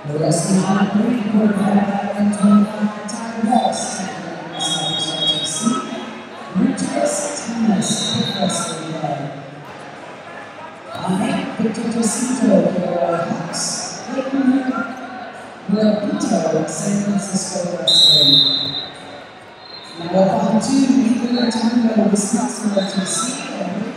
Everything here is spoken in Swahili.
Wrestling on 3, quarterback and 25, Ty West, Richards Thomas, Professor Red. Victor Jacinto, Carolina Hawks, Clayton Rapito, San Francisco Wrestling. Now up on 2, Ethan Tango, Wisconsin, FTC,